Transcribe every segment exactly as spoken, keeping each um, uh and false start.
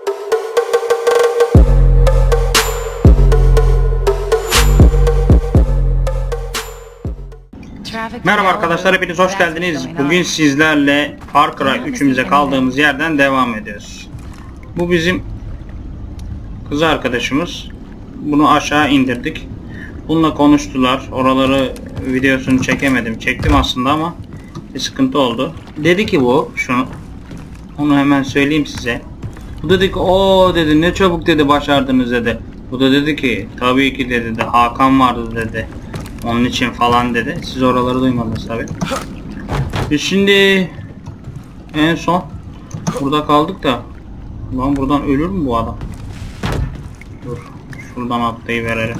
Merhaba arkadaşlar, hepiniz hoş geldiniz. Bugün sizlerle Far Cry üçümüze kaldığımız yerden devam ediyoruz. Bu bizim kız arkadaşımız. Bunu aşağı indirdik. Bununla konuştular. Oraları videosunu çekemedim. Çektim aslında ama bir sıkıntı oldu. Dedi ki bu şunu. Onu hemen söyleyeyim size. Bu dedi ki o dedi ne çabuk dedi başardınız dedi. Bu da dedi ki tabii ki dedi de Hakan vardı dedi. Onun için falan dedi. Siz oraları duymadınız tabi. Biz şimdi en son burada kaldık da lan buradan ölür mü bu adam? Dur. Şuradan atlayıverelim.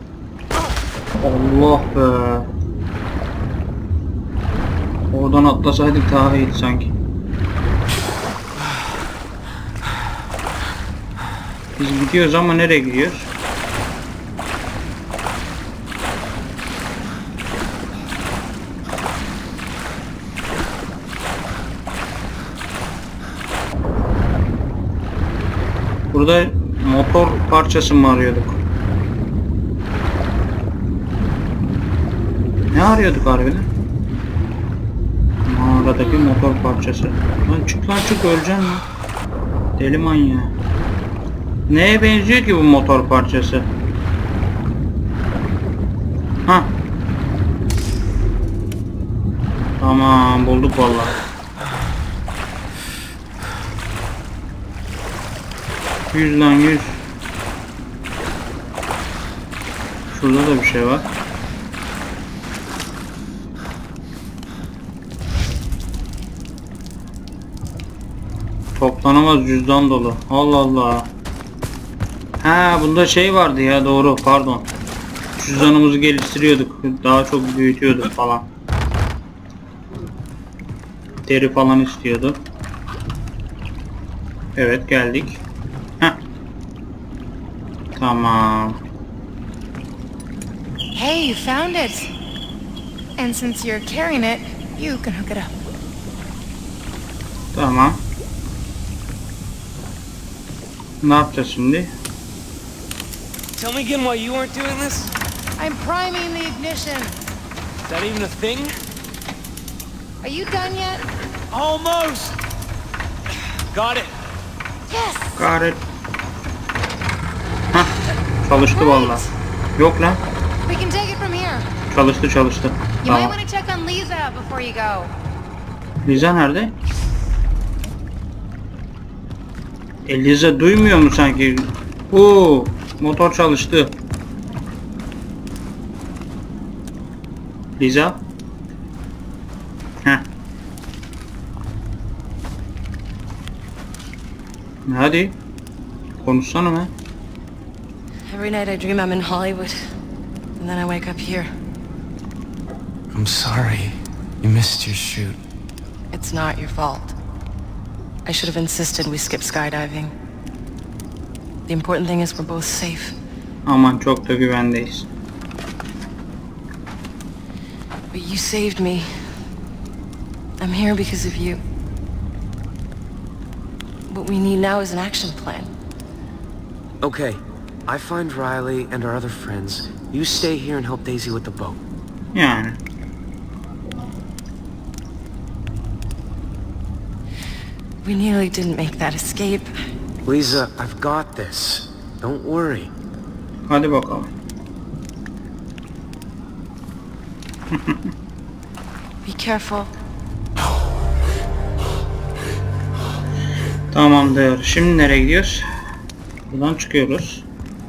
Allah be. Oradan atlasaydık daha iyiydi sanki. Biz gidiyoruz ama nereye gidiyoruz? Burada motor parçası mı arıyorduk? Ne arıyorduk harbiden? Mağaradaki motor parçası. Lan çık lan çık, öleceksin lan. Deli manyağı. Neye benziyor ki bu motor parçası? Ha. Tamam, bulduk vallahi. Yüz lan yüz. Şurada da bir şey var. Toplanamaz cüzdan dolu. Allah Allah. Ha, bunda şey vardı ya, doğru, pardon. Cüzdanımızı geliştiriyorduk. Daha çok büyütüyorduk falan. Deri falan istiyordu. Evet, geldik. Heh. Tamam. Hey, you found it. And since you're carrying it, you can hook it up. Tamam. Ne yapacağız şimdi? Tell me again why you weren't doing this? I'm priming the ignition. Is that even a thing? Are you done yet? Almost! Got it. Yes! Got it. Hah, çalıştı vallahi. Yok lan. We can take it from here. Çalıştı çalıştı. You Tamam. might want to check on Lisa before you go. Liza nerede? E, Liza duymuyor mu sanki? Oo, motor çalıştı. Liza? Heh. Hadi. Konuşsana be. Every night I dream I'm in Hollywood. And then I wake up here. I'm sorry. You missed your shoot. It's not your fault. I should have insisted we skip skydiving. The important thing is we're both safe. Aman çok da güvendeyiz. But you saved me. I'm here because of you. What we need now is an action plan. Okay. I find Riley and our other friends. You stay here and help Daisy with the boat. Yani. We nearly didn't make that escape. Lisa, I've got this. Don't worry. Hadi bakalım. Be careful. Tamamdır. Şimdi nereye gidiyoruz? Buradan çıkıyoruz.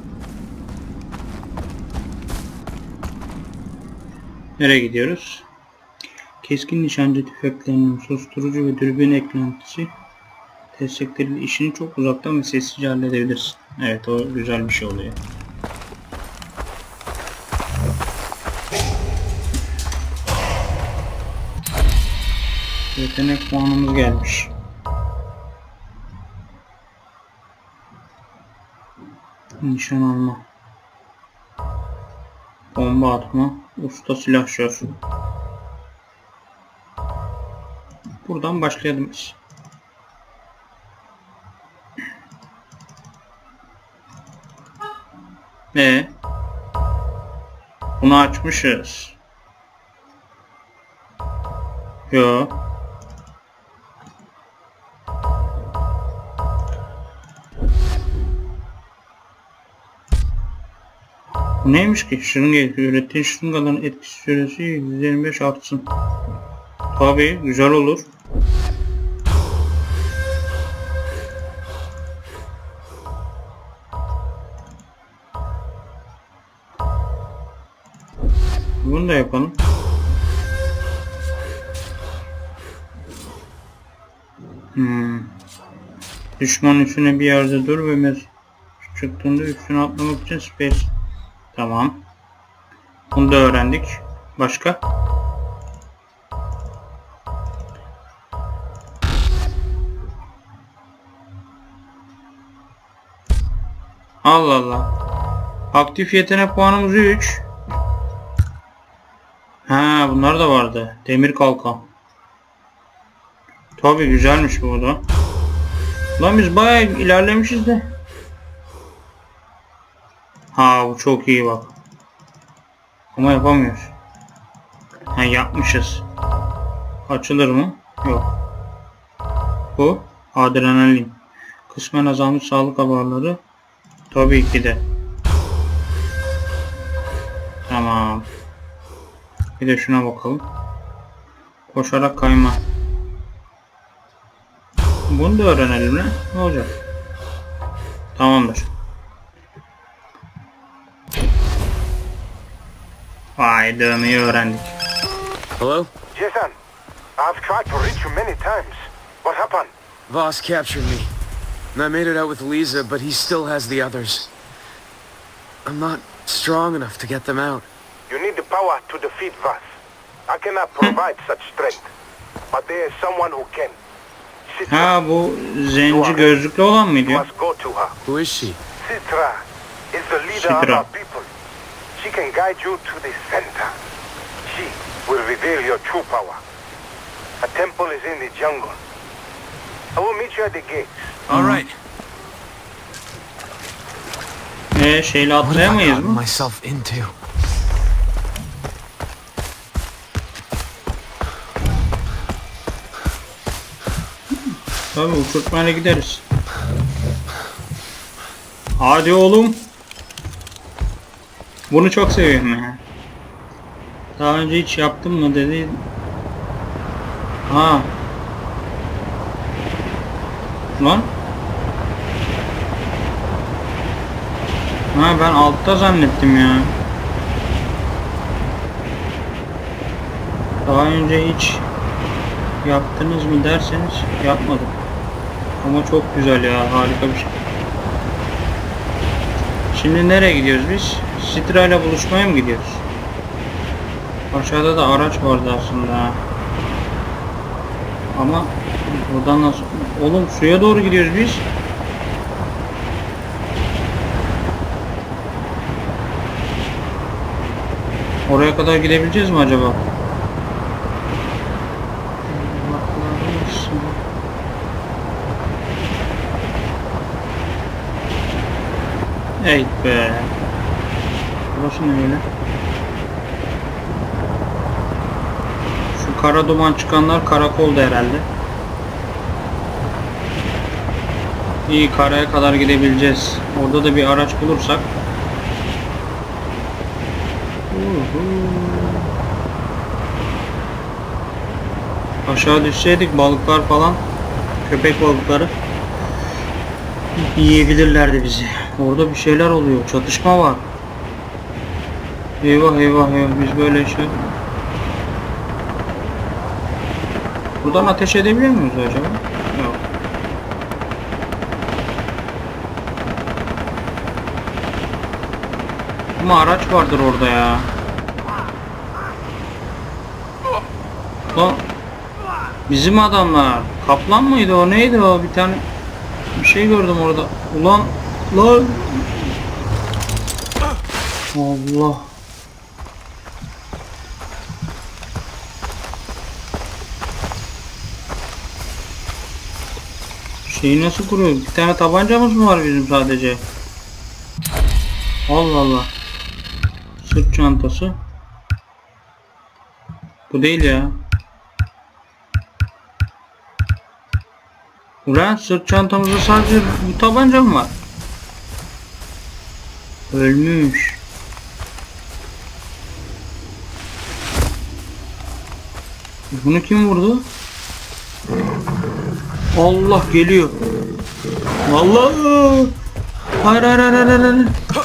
Nereye gidiyoruz? Keskin nişancı tüfeklerinin susturucu ve dürbün eklentisi destekleriyle işini çok uzaktan ve sessizce halledebilirsin. Evet, o güzel bir şey oluyor. Yetenek puanımız gelmiş. Nişan alma. Bomba atma. Usta silahşör. Buradan başlayalım biz. Ne? Bunu açmışız. Yo. Bu neymiş ki? Şırınga ürettiğin şırıngaların etkisi süresi yüzde yirmi beş artsın. Tabii güzel olur. Bunu da yapalım. Hmm. Düşman üstüne bir yerde dur ve mes çıktığında üstüne atlamak için space. Tamam. Bunu da öğrendik. Başka? Allah Allah. Aktif yetenek puanımız üç. Ha, bunlar da vardı. Demir kalkan. Tabii güzelmiş bu da. Lan biz bayağı ilerlemişiz de. Ha, bu çok iyi bak. Ama yapamıyoruz. Ha, yapmışız. Açılır mı? Yok. Bu adrenalin. Kısmen azalmış sağlık haberleri. Tabii ki de. Tamam. Bir de şuna bakalım. Koşarak kayma. Bunu da öğrenelim ne? Ne olacak? Tamamdır. Vay, dövmeyi öğrendik. Hello? Jason, I've tried to reach you many times. What happened? Voss captured me. And I made it out with Lisa, but he still has the others. I'm not strong enough to get them out. You need the power to defeat Voss. I cannot provide such strength, but there is someone who can. Ha, bu zenci gözlüklü olan mıydı? You must go to her. Who is she? Citra is the leader Citra. of our people. She can guide you to the center. She will reveal your true power. A temple is in the jungle. I will meet you at the gates. All right. Ee, şeyle What have I atlayamayız gotten mı? myself into? Tabii uçurtmayla gideriz. Hadi oğlum. Bunu çok seviyorum ya. Daha önce hiç yaptım mı dedi. Ha. Lan. Ha, ben altta zannettim ya. Daha önce hiç yaptınız mı derseniz yapmadım. Ama çok güzel ya, harika bir şey. Şimdi nereye gidiyoruz biz? Citra ile buluşmaya mı gidiyoruz? Aşağıda da araç vardı aslında. Ama buradan nasıl? Oğlum suya doğru gidiyoruz biz. Oraya kadar gidebileceğiz mi acaba? Ey be. Burası ne öyle? Şu kara duman çıkanlar karakolda herhalde. İyi, karaya kadar gidebileceğiz. Orada da bir araç bulursak. Uhu. Aşağı düşseydik balıklar falan, köpek balıkları yiyebilirlerdi bizi. Orada bir şeyler oluyor. Çatışma var. Eyvah eyvah eyvah. Biz böyle şey... Buradan ateş edebiliyor muyuz acaba? Yok. Ama araç vardır orada ya. Lan. Bizim adamlar. Kaplan mıydı o? Neydi o? Bir tane bir şey gördüm orada. Ulan. Lan. Allah. Şeyi nasıl kuruyor? Bir tane tabancamız mı var bizim sadece? Allah Allah. Sırt çantası. Bu değil ya. Ulan sırt çantamızda sadece bu tabanca mı var? Ölmüş. Bunu kim vurdu? Allah geliyor. Vallahi. Hayır hayır hayır hayır. hayır.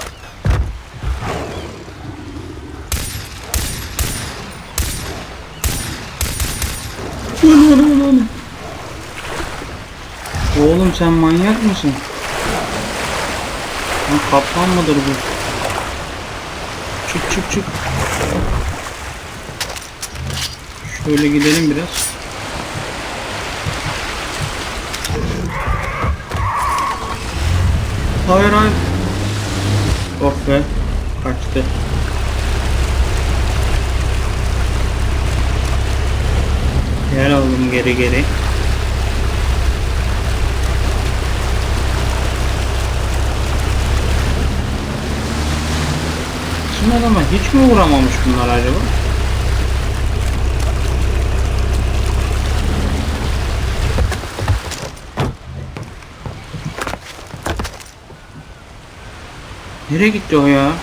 Oğlum sen manyak mısın? Lan kaplan mıdır bu? Çık çık çık. Şöyle gidelim biraz. Hayır hayır. Oh be. Kaçtı. Gel oğlum geri geri. Şimdi adama hiç mi uğramamış bunlar acaba? Nereye gitti o ya?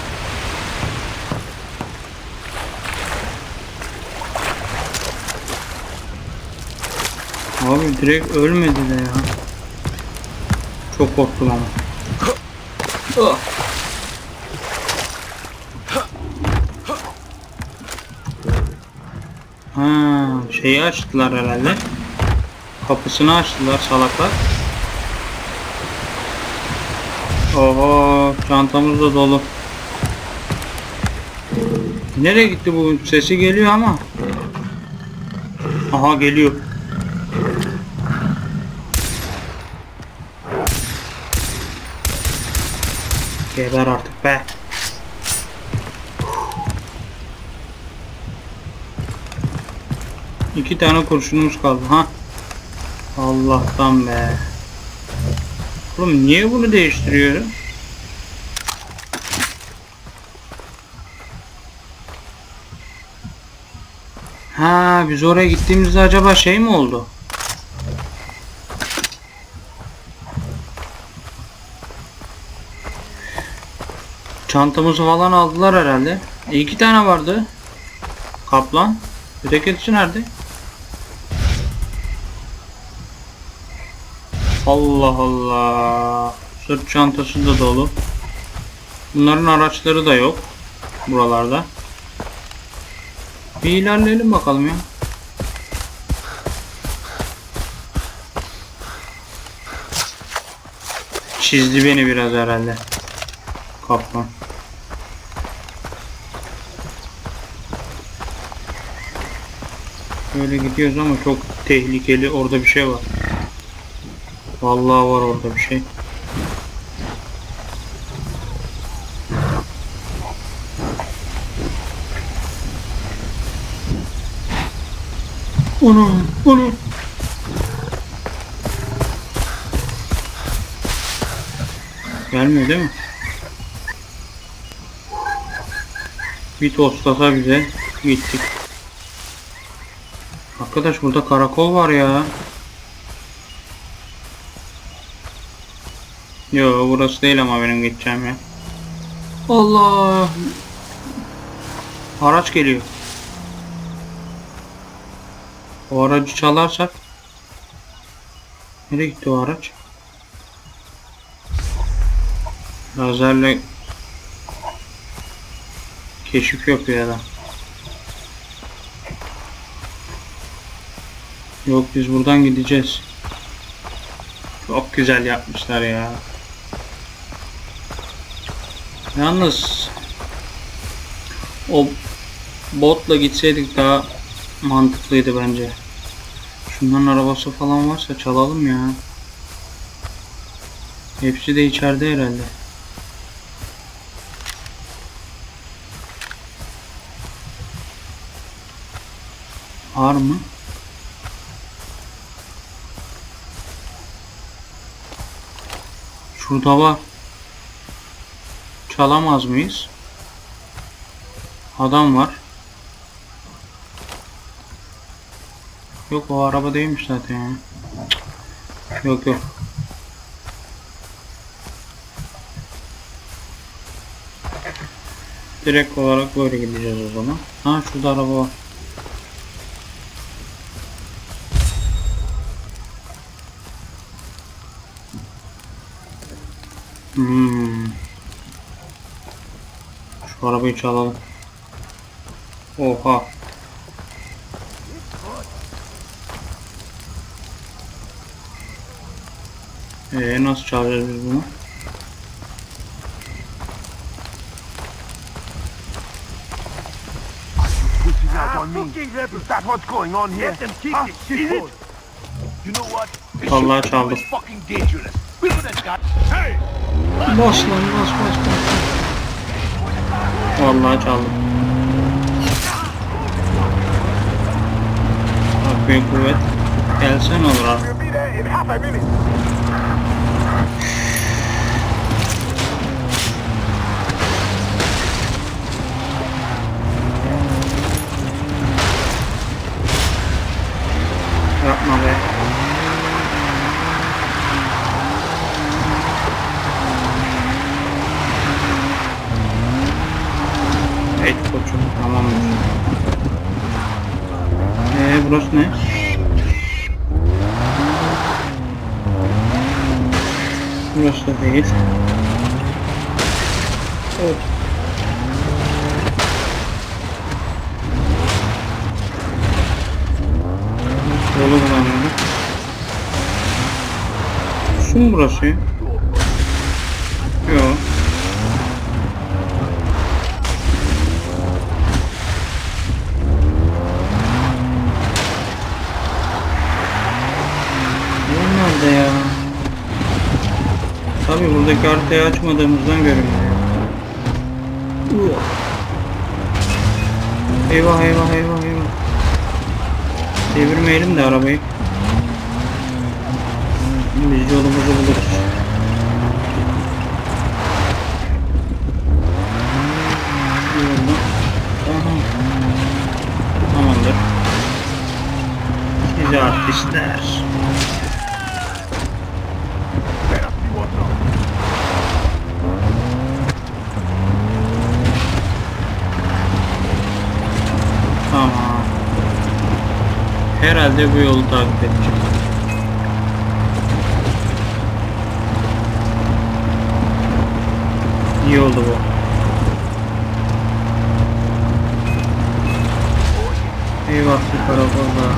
Abi direkt ölmedi de ya. Çok korktum ama. Oh. Ha, şeyi açtılar herhalde. Kapısını açtılar salaklar. Oho, çantamız da dolu. Nereye gitti bu? Sesi geliyor ama. Aha geliyor. Geber artık be. İki tane kurşunumuz kaldı ha. Allah'tan be. Oğlum niye bunu değiştiriyorum? Ha, biz oraya gittiğimizde acaba şey mi oldu? Çantamızı falan aldılar herhalde. E, iki tane vardı. Kaplan. Ötekisi nerede? Allah Allah. Sırt çantası da dolu. Bunların araçları da yok. Buralarda. Bir ilerleyelim bakalım ya. Çizdi beni biraz herhalde. Kaplan. Böyle gidiyoruz ama çok tehlikeli. Orada bir şey var. Vallahi var orada bir şey. Onu, onu. Gelmiyor değil mi? Bir tostlasa bize gittik. Arkadaş burada karakol var ya. Yo, burası değil ama benim gideceğim ya. Allah. Araç geliyor. O aracı çalarsak. Nereye gitti o araç? Lazerle keşif yapıyor adam. Yok, biz buradan gideceğiz. Çok güzel yapmışlar ya. Yalnız o botla gitseydik daha mantıklıydı bence. Şunların arabası falan varsa çalalım ya. Hepsi de içeride herhalde. Var mı? Şurada var. çalamaz mıyız? Adam var. Yok, o araba değilmiş zaten ya. Yok yok. Direkt olarak böyle gideceğiz o zaman. Ha, şurada araba var. Hmm. Şu arabayı çalalım. Oha. Ee, nasıl çalacağız biz bunu? Vallahi çaldım. Bas lan, bas bas bas. Vallahi çaldım. Bak, büyük kuvvet. Gelsen olur abi. Yapma be. Evet koçum, tamamdır. Eee burası ne? Burası da değil. Evet. Yolu bulamadık. Şu mu burası? Yok. Nerede ya? Tabii buradaki haritayı açmadığımızdan görünüyor. Eyvah eyvah eyvah eyvah. Devirmeyelim de arabayı. Biz yolumuzu buluruz. Yolda. Aha. Tamamdır. Size artistler. Tamam. Herhalde bu yolu takip edeceğim. İyi oldu bu. Eyvah, bir karakolda.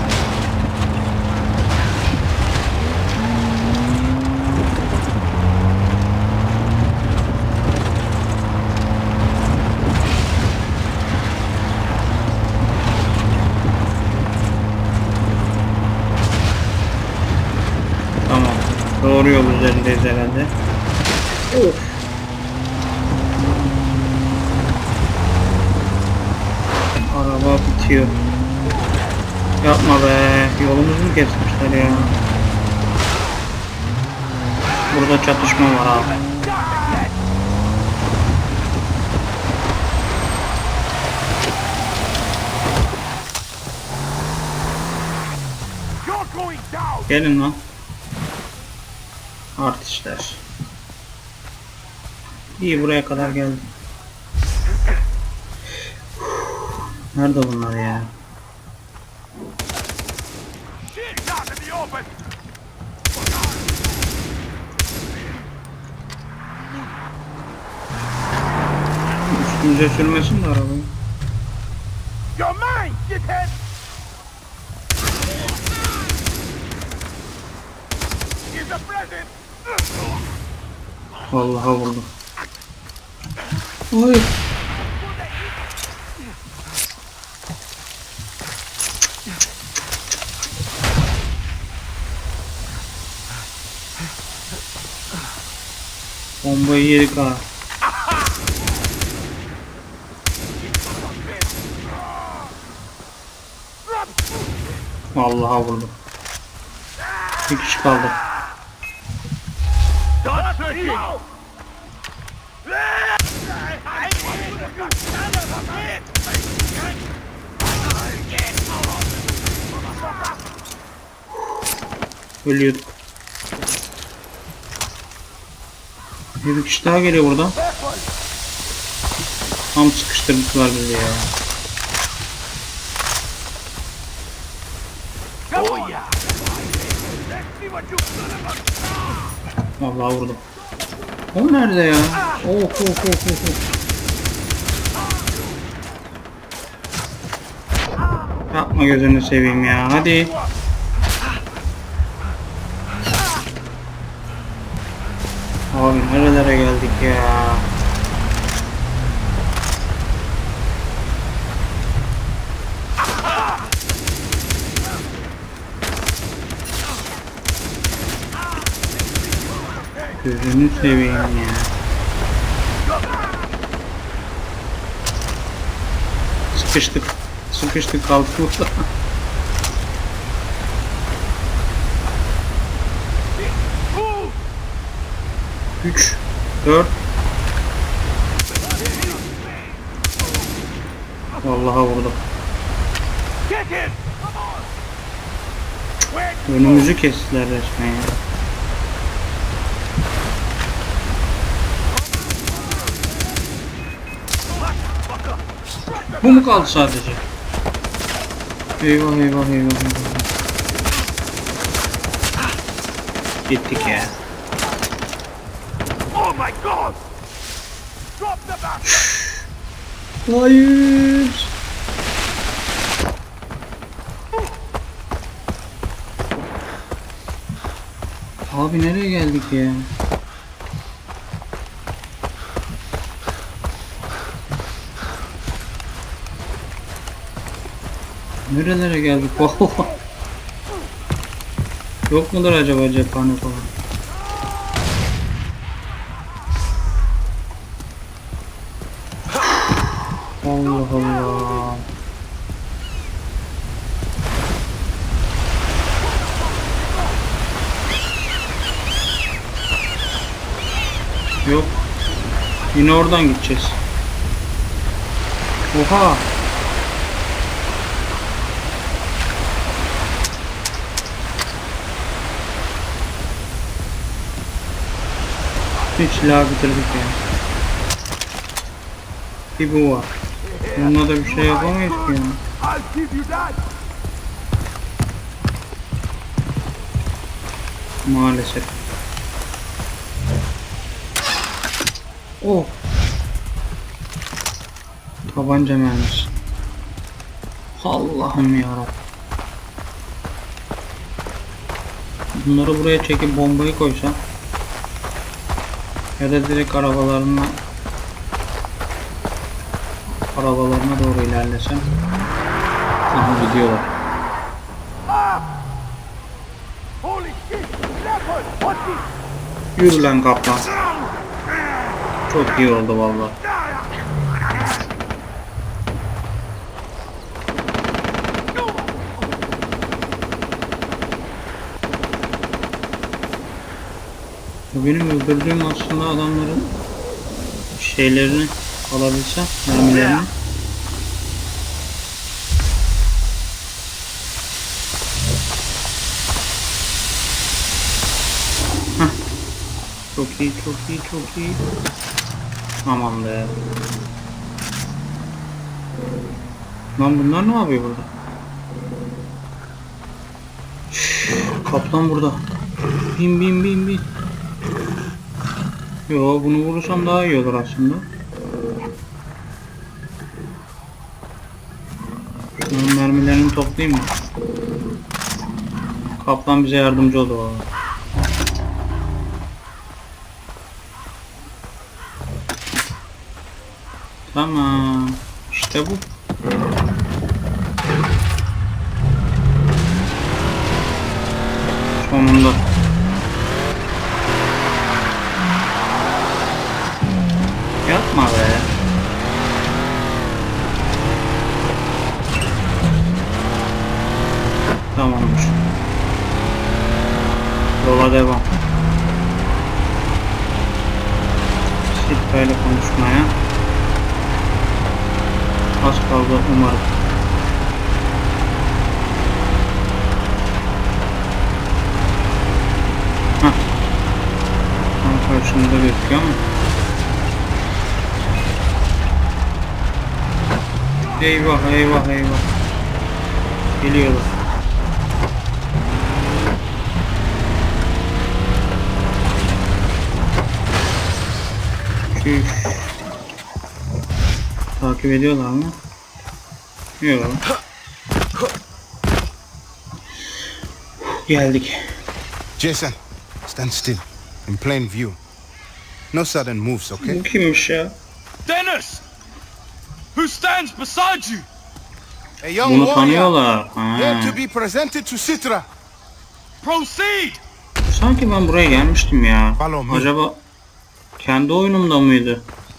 Tamam. Doğru yol üzerindeyiz herhalde. Of. Araba bitiyor. Yapma be. Yolumuzu mu kesmişler ya? Burada çatışma var abi. Gelin lan. Artistler. İyi, buraya kadar geldim. Nerede bunlar ya? Üstümüze sürmesin de arabayı. Vallahi vurdum. Oy. Bombayı yedik ha. Vallahi vurdum. Bir kişi kaldı. Ölüyorduk. Bir kişi daha geliyor buradan. Tam sıkıştırdılar bizi ya. Vallahi vurdum. O nerede ya? Oh oh oh oh oh. Yapma gözünü seveyim ya. Hadi. Abi nerelere geldik ya? Gözünü seveyim ya. Sıkıştık. Sıkıştık kaldık burada. üç dört. Vallahi vurdum. Önümüzü kestiler resmen ya. Bu mu kaldı sadece? Eyvah eyvah eyvah eyvah. Gittik ya. Hayır. Abi nereye geldik ya? Nerelere geldik? Yok mudur acaba cephane falan? Allah Allah. Yok. Yine oradan gideceğiz. Oha. Hiç silah bitirdik ya. Bir bu var. Bununla da bir şey yapamayız ki yani. Maalesef. Oh. Tabanca mermisi. Allah'ım yarabbim. Bunları buraya çekip bombayı koysam ya da direkt arabalarına arabalarına doğru ilerlesem. Aha gidiyorlar. Yürü lan kaplan. Çok iyi oldu vallahi. Benim öldürdüğüm aslında adamların şeylerini alabilsem, mermilerini. Heh. Çok iyi, çok iyi, çok iyi. Aman be. Lan bunlar ne yapıyor burada? Kaplan burada. Bin bin bin bin. Yo, bunu vurursam daha iyi olur aslında. Bunun mermilerini toplayayım mı? Kaplan bize yardımcı oldu vallahi. Tamam. İşte bu. Sonunda. Yapma be. Tamamdır. Yola devam. Sitka ile konuşmaya. Az kaldı umarım. Hah. Tam karşımda gözüküyor ama. Eyvah eyvah eyvah. Geliyorlar. Üf. Takip ediyorlar mı? Yok. Geldik. Jason, stand still. In plain view. No sudden moves, okay? Bu kimmiş ya? Dennis! Who stands beside you? A young Bunu warrior, tanıyorlar. Ha. here to be presented to Citra. Proceed! Sanki ben buraya gelmiştim ya. Follow me. Acaba kendi oyunumda mıydı?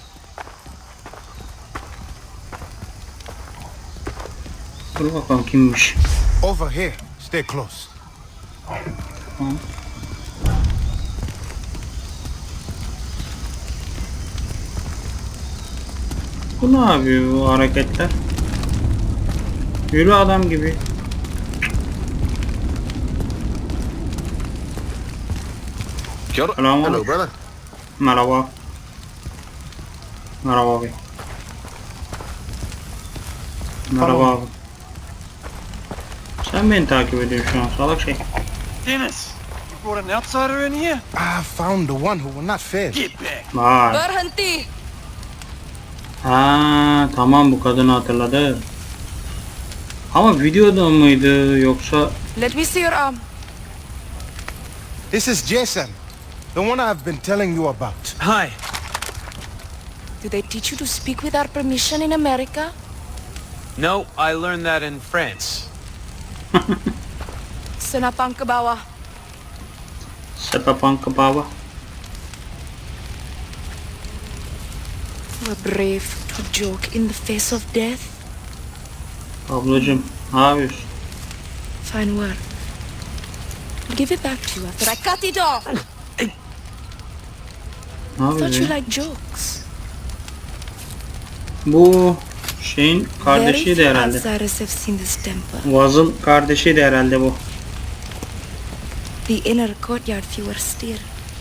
Dur bakalım kimmiş. Over here. Stay close. Ha. Bu ne yapıyor bu hareketler? Yürü adam gibi. Selam. Hello, brother. Merhaba. Merhaba abi. Merhaba abi. Sen beni takip ediyorsun şu an salak şey. Dennis! You brought an outsider in here? I found the one who will not fail. Get back! Vay. Berhenti! Ha tamam, bu kadını hatırladı. Ama videoda mıydı yoksa? Let me see your arm. This is Jason, the one I've been telling you about. Hi. Did they teach you to speak without permission in America? No, I learned that in France. Senapang ke bawah. Sepapang ke bawah. You are brave to joke in the face of death. Ablacım ne yapıyorsun? Fine work. I'll give it back to you after I cut it off. Ne Thought you yapıyorsun? liked jokes. Bu şeyin Very kardeşiydi few herhalde. outsiders have seen this temple. Vaz'ın kardeşiydi herhalde bu. The inner courtyard fewer still.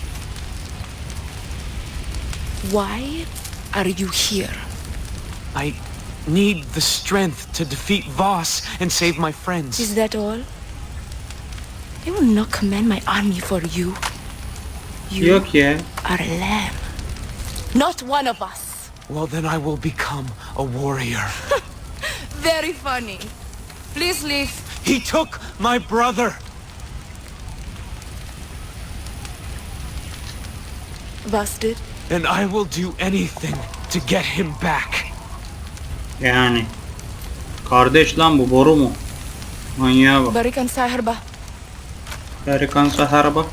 Why are you here? I need the strength to defeat Voss and save my friends. Is that all? I will not command my army for you. You Yok ya. are a lamb. Not one of us. Well, then I will become a warrior. Very funny. Please leave. He took my brother. Busted. And I will do anything to get him back. Yani. Kardeş lan bu, boru mu? Manyağa bak. Berikan saya herba. Amerikan Saharba.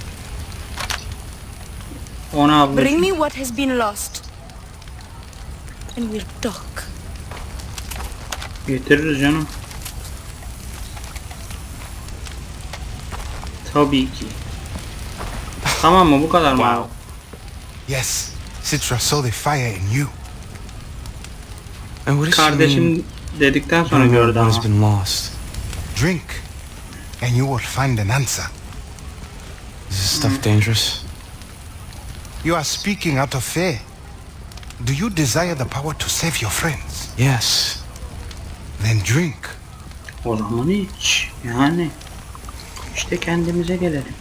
Ona ablacım. Bring me what has been lost. And we'll talk. Getiririz canım. Tabii ki. Tamam mı? Bu kadar mı abi? Yes, Citra saw the fire in you. And what does she mean? Kardeşim dedikten sonra My gördü has ama. been lost. Drink, and you will find an answer. Is this stuff dangerous? You are speaking out of fear. Do you desire the power to save your friends? Yes. Then drink. O zaman hiç. Yani. İşte kendimize gelelim.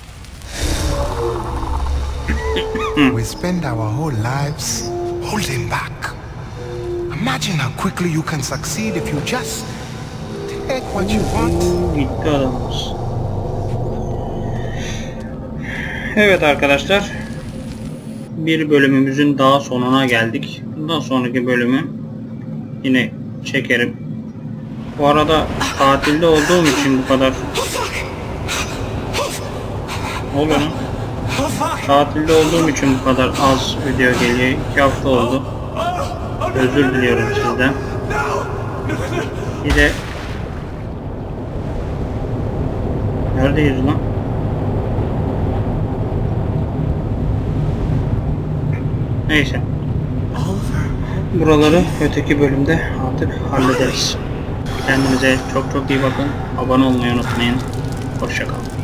We spend our whole lives holding back. Imagine how quickly you can succeed if you just take what you want. Gitti adamımız. Evet arkadaşlar. Bir bölümümüzün daha sonuna geldik. Bundan sonraki bölümü yine çekerim. Bu arada tatilde olduğum için bu kadar. Ne oluyor lan? Tatilde olduğum için bu kadar az video geliyor. İki hafta oldu. Özür diliyorum sizden. Bir de neredeyiz lan? Neyse. Oliver. Buraları öteki bölümde artık hallederiz. Kendinize çok çok iyi bakın. Abone olmayı unutmayın. Hoşça kalın.